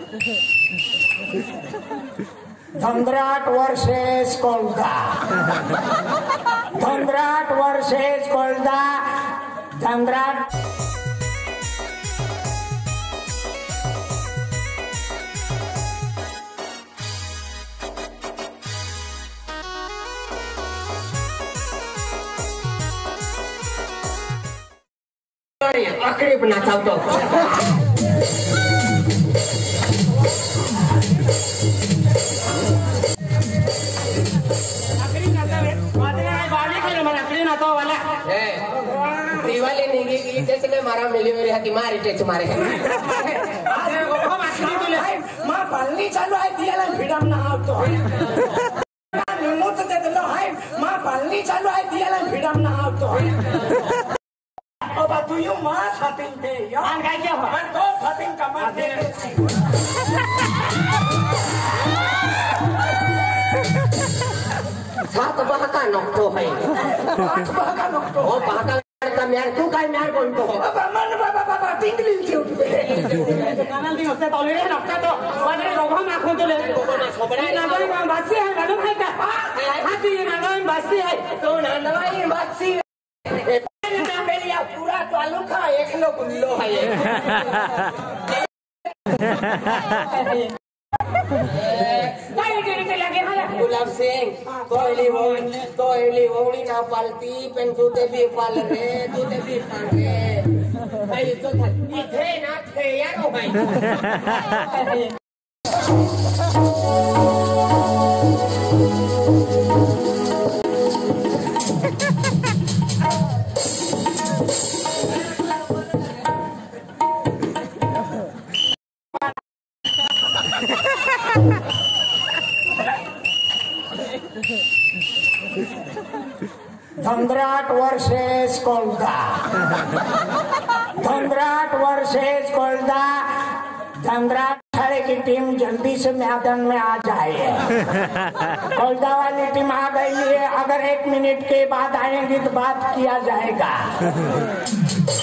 धंद्राट versus कोलदा, धंद्राट versus कोलदा, धंद्राट। आखिरी बना चाहता हूँ दिवाली नहीं की जैसे मैं मारा मिली मेरी हाथी मारी टेच मारे माँ पालनी चालू है दियाला भिड़म ना आओ तो निमोत दे दो है माँ पालनी चालू है दियाला भिड़म ना आओ तो अब तू यू माँ साथिंग दे यार क्या क्या हो मैं तो साथिंग का माँ दे सात बहका नक्तो है सात बहका नक्तो ओ बहका का म्यार तू काय म्यार बोलतो हो बाबा मन बाबा टिंगलिंग के उठे कानाल दिन होते तो ले नक्ता तो वाले लोगों में आंखों तो ले सोबड़ा नागरी में बासी है मालूम है क्या हाथी ये नागरी बासी है तो नागरी बासी पूरा चालू खा एक लो गुल्लो है ये नहीं देने लगे हैं गुलाब सिंह कोयली वोड़ी ना पालती पेन तूते भी पाल रे तूते भी पाल रे भाई तो इथे ना थे यार ओ भाई धंद्राट वर्सेस कोलदा, धंद्राट वर्सेस कोलदा, धंद्राट खड़े की टीम जल्दी से मैदान में आ जाए। कोलदा वाली टीम आ गई है, अगर 1 मिनट के बाद आएंगी तो बात किया जाएगा।